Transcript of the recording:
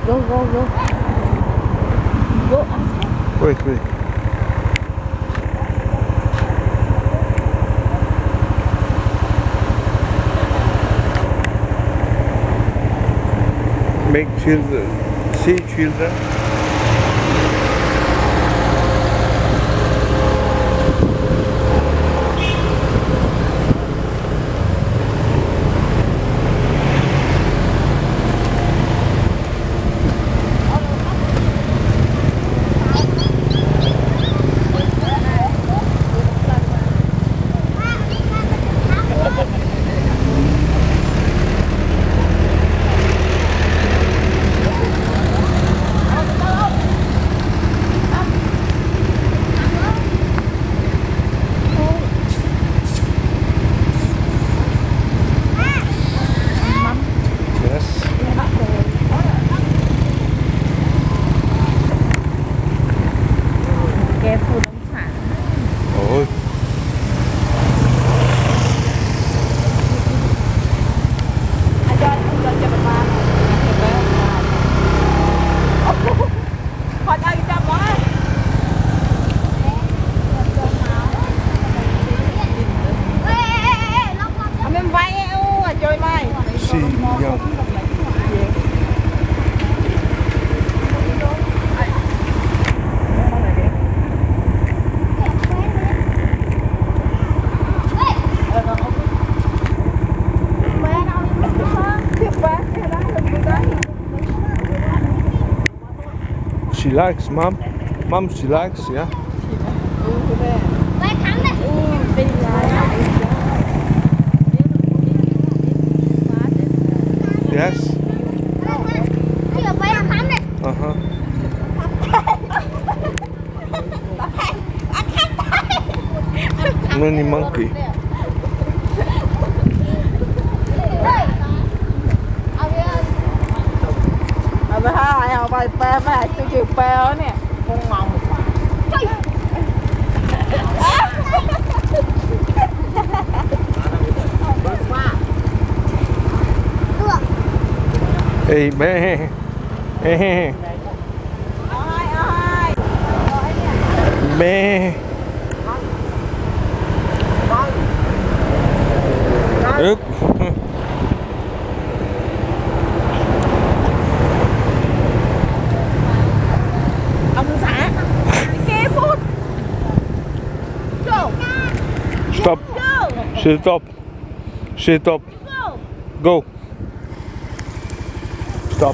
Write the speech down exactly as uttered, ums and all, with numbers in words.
Go, go, go. Go, ask. Quick, quick. Make children, see children. She likes, mom. Mom, she likes, yeah. Yes. Uh huh. Mini monkey. Vài pe mấy tôi chịu pe đó nè, con mòng. Ê bé. Ê. Bé. Ướp. Stop. Stop. Stop. Go. Stop.